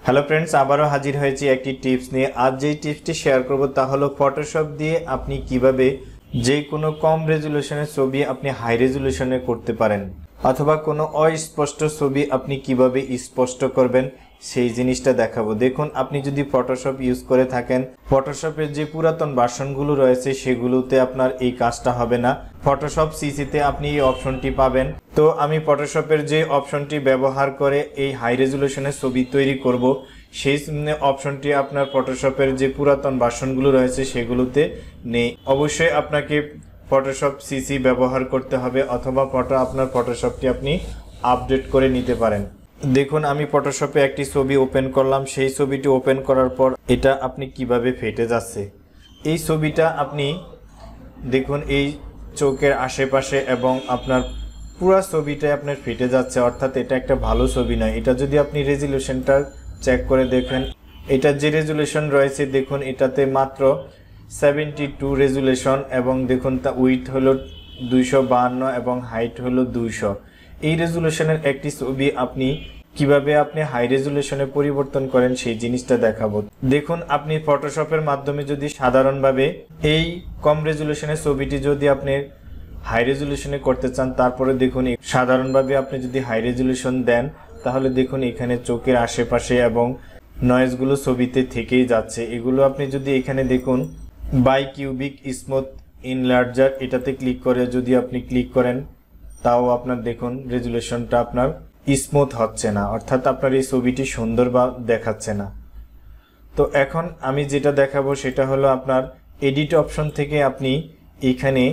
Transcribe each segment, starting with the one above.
Hello friends, আবারও হাজির হয়েছি একটি টিপস নিয়ে। আজ যেই টিপসটি শেয়ার করব তা হলো ফটোশপ দিয়ে আপনি কিভাবে যে কোনো কম রেজুলেশনের ছবি আপনি হাই রেজুলেশনে করতে পারেন, অথবা কোনো অস্পষ্ট ছবি আপনি কিভাবে স্পষ্ট করবেন সেই জিনিসটা দেখাবো। দেখুন, আপনি যদি ফটোশপ ইউজ করে থাকেন, ফটোশপের যে পুরাতন ভার্সনগুলো রয়েছে সেগুলোতে আপনার এই কাজটা হবে না। ফটোশপ সিসিতে আপনি এই অপশনটি পাবেন। তো আমি ফটোশপের যে অপশনটি ব্যবহার করে এই হাই রেজুলেশনের ছবি তৈরি করব, সেই অপশনটি আপনার ফটোশপের যে পুরাতন ভার্সনগুলো রয়েছে সেগুলোতে নেই। অবশ্যই আপনাকে ফটোশপ সিসি ব্যবহার করতে হবে, অথবা আপনার ফটোশপটি আপনি আপডেট করে নিতে পারেন। দেখুন, আমি ফটোশপে একটি ছবি ওপেন করলাম। সেই ছবিটি ওপেন করার পর এটা আপনি কিভাবে ফেটে যাচ্ছে। এই ছবিটা আপনি দেখুন, এই চোখের আশেপাশে এবং আপনার পুরো ছবিটাই আপনার ফেটে যাচ্ছে, অর্থাৎ এটা একটা ভালো ছবি নয়। এটা যদি আপনি রেজুলেশনটা চেক করে দেখেন, এটার যে রেজুলেশন রয়েছে দেখুন, এটাতে মাত্র 72 রেজুলেশন, এবং দেখুন তা উইথ হলো 252 এবং হাইট হলো 200। এই রেজুলেশনের একটি ছবি আপনি কিভাবে হাই রেজুলেশনে পরিবর্তন করেন সেই জিনিসটা দেখাবো। দেখুন, আপনি ফটোশপের মাধ্যমে যদি সাধারণভাবে এই কম রেজুলেশনের ছবিটি যদি আপনি হাই রেজুলেশনে করতে চান, তারপরে দেখুন সাধারণভাবে আপনি যদি হাই রেজুলেশন দেন, তাহলে দেখুন এখানে চোখের আশেপাশে এবং নয়েজগুলো ছবিতে থেকেই যাচ্ছে। এগুলো আপনি যদি এখানে দেখুন বাই কিউবিক স্মুথ ইনলার্জার, এটাতে ক্লিক করে যদি আপনি ক্লিক করেন, তাও আপনার দেখুন রেজুলেশনটা আপনার স্মুথ হচ্ছে না, অর্থাৎ আপনার এই ছবিটি সুন্দর বা দেখাচ্ছে না। তো এখন আমি যেটা দেখাবো সেটা হলো আপনার এডিট অপশন থেকে আপনি এখানে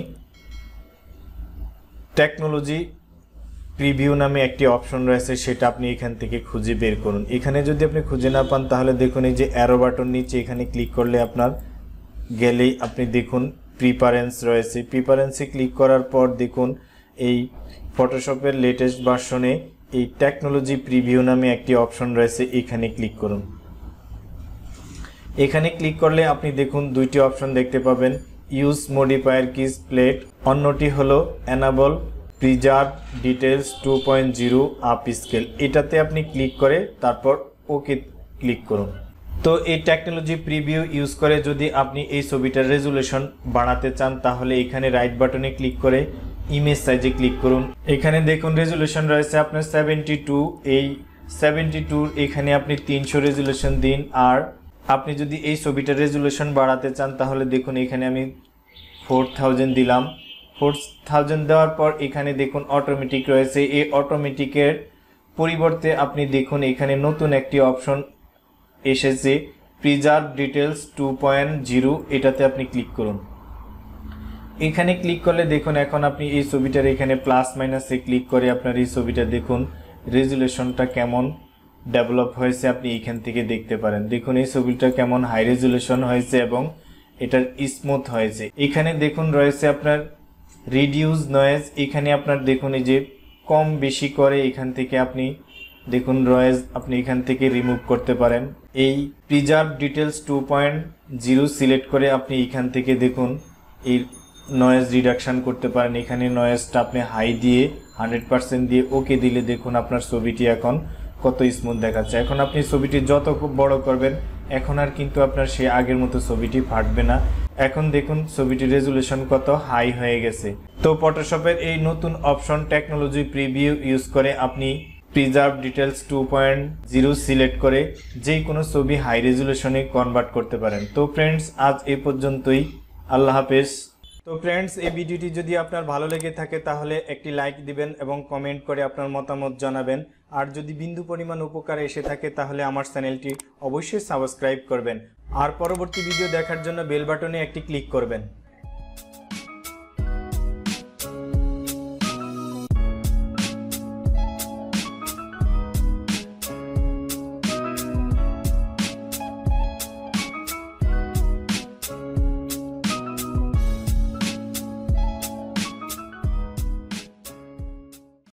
টেকনোলজি প্রিভিউ নামে একটি অপশন রয়েছে, সেটা আপনি এখান থেকে খুঁজে বের করুন। এখানে যদি আপনি খুঁজে না পান, তাহলে দেখুন এই যে অ্যারো বাটন নিচে এখানে ক্লিক করলে আপনার গেলেই আপনি দেখুন প্রিফারেন্স রয়েছে। প্রিফারেন্সে ক্লিক করার পর দেখুন এই ফটোশপের লেটেস্ট ভার্সনে এই টেকনোলজি প্রিভিউ নামে একটি অপশন রয়েছে, এখানে ক্লিক করুন। এখানে ক্লিক করলে আপনি দেখুন দুইটি অপশন দেখতে পাবেন, ইউজ মডিফায়ার কিজ প্লেট, অন্যটি হলো enable preserve details 2.0 upscale. এটাতে আপনি ক্লিক করে তারপর ওকে ক্লিক করুন। তো এই টেকনোলজি প্রিভিউ ইউজ করে যদি আপনি এই ছবিটার রেজুলেশন বাড়াতে চান, তাহলে এখানে রাইট বাটনে ক্লিক করে ইমেজ সাইজে ক্লিক করুন। এখানে দেখুন রেজুলেশন রয়েছে আপনার 72। এই 72 এখানে আপনি 300 রেজুলেশন দিন। আর আপনি যদি এই ছবিটার রেজুলেশন বাড়াতে চান, তাহলে দেখুন এখানে আমি 4000 দিলাম। 4000 দেওয়ার পর এখানে দেখুন অটোমেটিক রয়েছে। এই অটোমেটিকের পরিবর্তে আপনি দেখুন এখানে নতুন একটি অপশন এসেছে, প্রিজার্ভ ডিটেলস 2.0, এটাতে আপনি ক্লিক করুন। এখানে ক্লিক করলে দেখুন এখন আপনি এই ছবিটার এখানে প্লাস মাইনাসে ক্লিক করে আপনার এই ছবিটা দেখুন রেজুলেশনটা কেমন ডেভেলপ হয়েছে আপনি এখান থেকে দেখতে পারেন। দেখুন এই ছবিটা কেমন হাই রেজুলেশন হয়েছে এবং এটার স্মুথ হয়েছে। এখানে দেখুন রয়েছে আপনার রিডিউস নয়েজ। এখানে আপনার দেখুন এই যে কম বেশি করে এখান থেকে আপনি দেখুন নয়েজ আপনি এখান থেকে রিমুভ করতে পারেন। এই প্রিজার্ভ ডিটেলস 2.0 সিলেক্ট করে আপনি এখান থেকে দেখুন এই নয়েজ রিডাকশন করতে পারেন। এখানে নয়েজটা আপনি হাই দিয়ে 100% দিয়ে ওকে দিলে দেখুন আপনার ছবিটি এখন কত স্মুথ দেখাচ্ছে। এখন আপনি ছবিটি যত খুব বড় করবেন, এখন আর কিন্তু আপনার সে আগের মতো ছবিটি ফাটবে না। এখন দেখুন ছবিটির রেজুলেশন কত হাই হয়ে গেছে। তো ফটোশপের এই নতুন অপশন টেকনোলজি প্রিভিউ ইউজ করে আপনি প্রিজার্ভ ডিটেলস 2.0 সিলেক্ট করে যে কোনো ছবি হাই রেজুলেশনে কনভার্ট করতে পারেন। তো ফ্রেন্ডস, আজ এ পর্যন্তই। আল্লাহ হাফেজ। তো ফ্রেন্ডস, এই ভিডিওটি যদি আপনার ভালো লেগে থাকে তাহলে একটি লাইক দিবেন এবং কমেন্ট করে আপনার মতামত জানাবেন। আর যদি বিন্দু পরিমাণ উপকার এসে থাকে তাহলে আমার চ্যানেলটি অবশ্যই সাবস্ক্রাইব করবেন। আর পরবর্তী ভিডিও দেখার জন্য বেল বাটনে একটি ক্লিক করবেন।